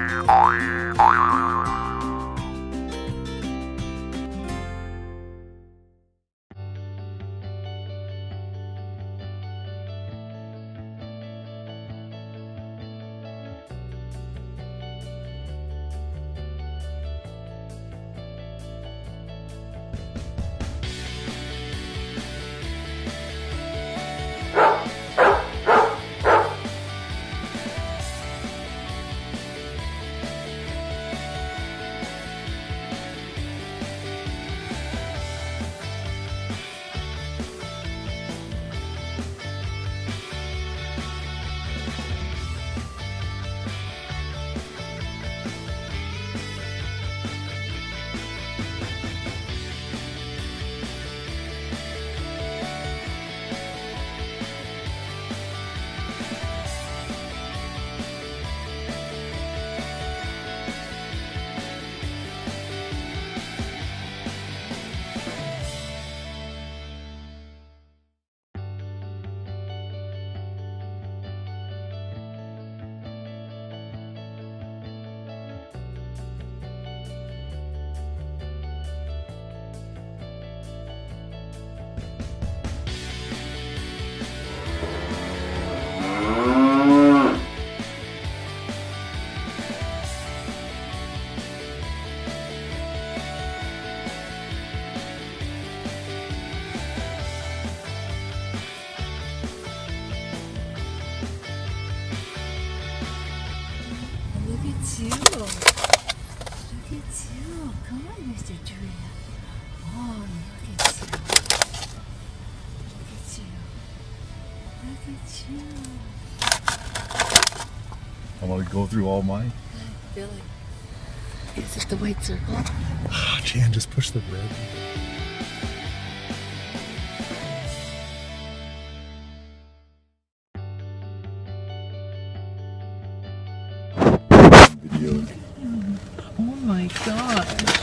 you. Look at you. Come on, Mr. Drea. Oh, look at you. Look at you. Look at you. I want to go through all mine. Billy, is it the white circle? Jan, just push the red. Video. Oh my gosh.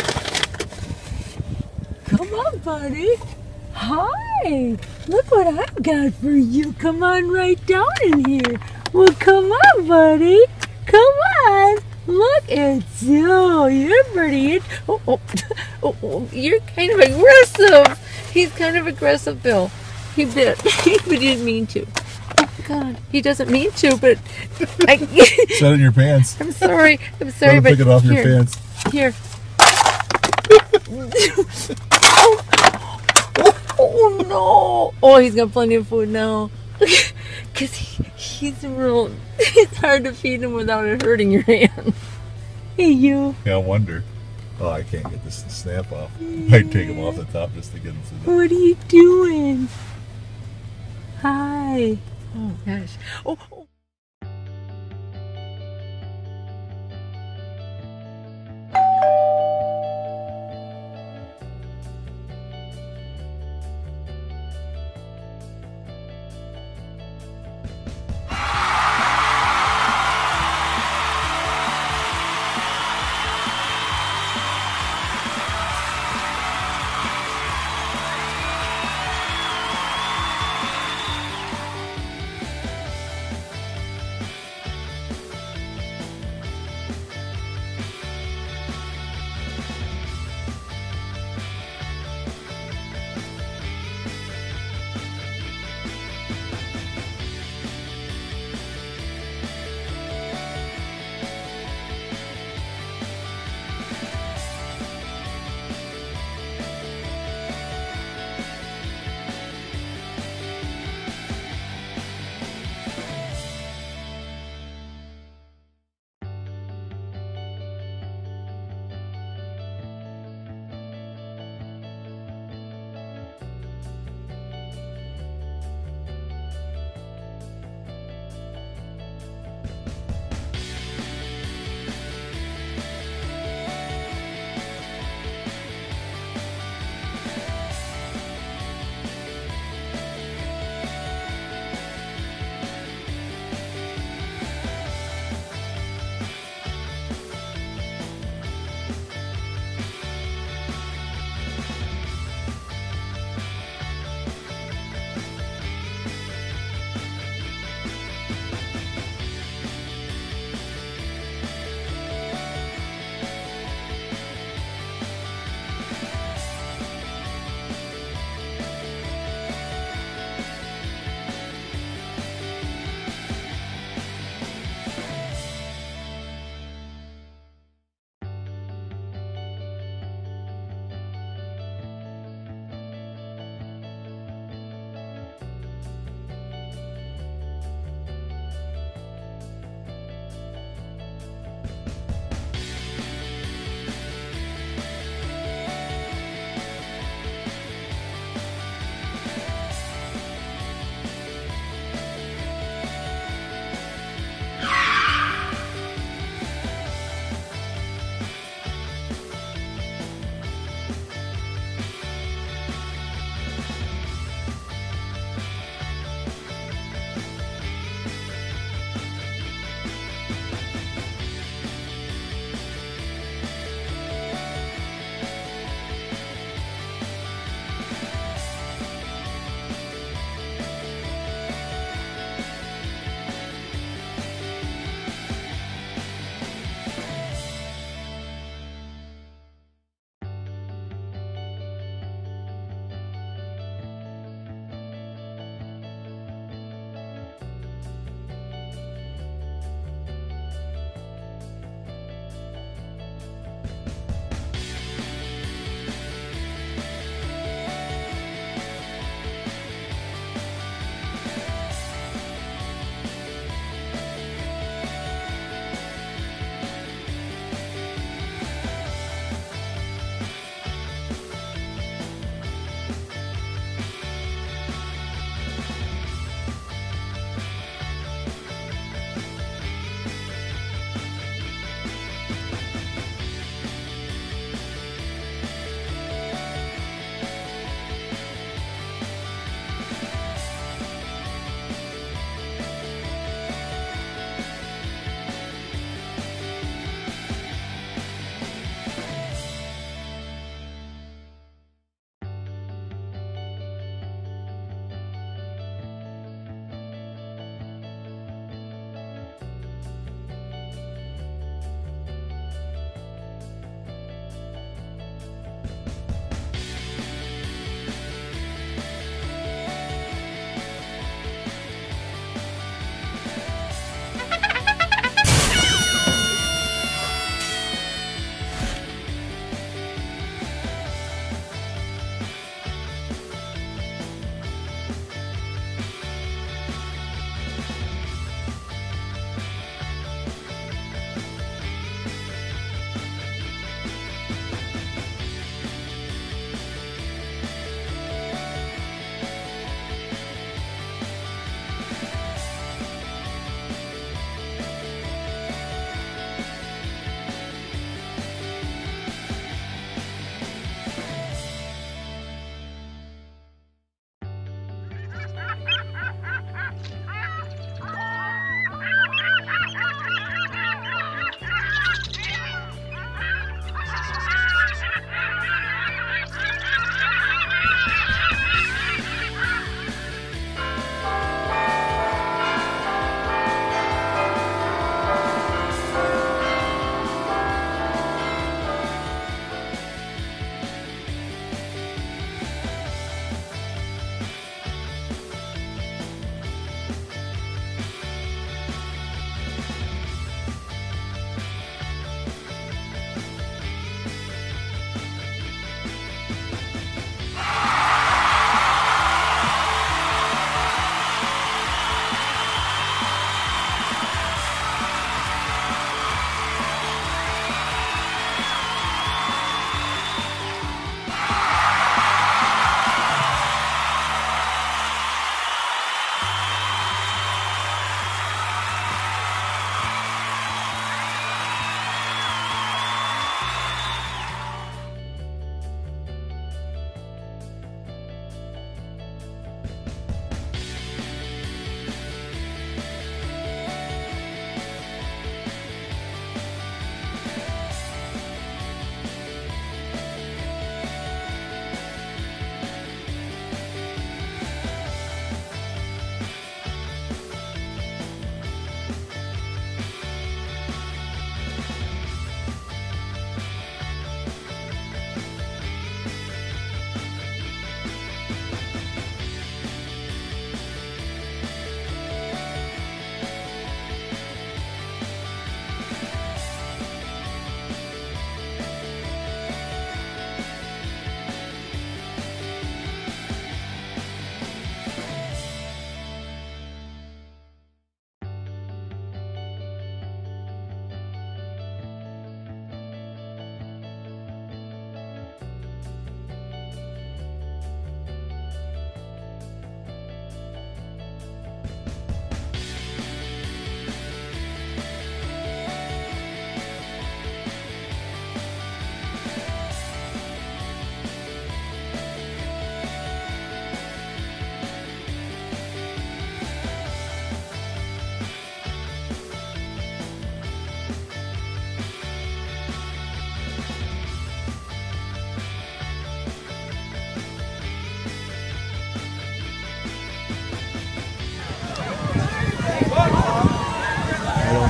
Come on, buddy. Hi. Look what I've got for you. Come on right down in here. Well, come on, buddy. Come on. Look at you. You're pretty. Oh, you're kind of aggressive. He's kind of aggressive, Bill. He bit, but he didn't mean to. Oh, God. He doesn't mean to, but I... Set it in your pants. I'm sorry, but pick it off here, your pants. Here. Oh no! Oh, he's got plenty of food now. Cause he's real. It's hard to feed him without it hurting your hand. Hey, you. Yeah, I wonder. Oh, I can't get this snap off. I'd take him off the top just to get him to the... What are you doing? Hi. Oh gosh. Oh.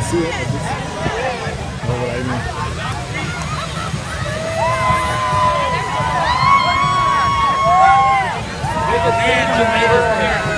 see it. I just know what I mean. Good to see you, Jimmy.